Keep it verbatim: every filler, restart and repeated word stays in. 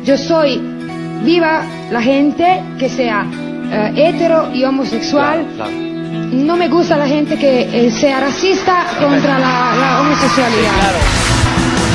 yo soy viva la gente que sea uh, hetero y homosexual. Claro, claro. No me gusta la gente que eh, sea racista contra la, la homosexualidad. Sí, claro.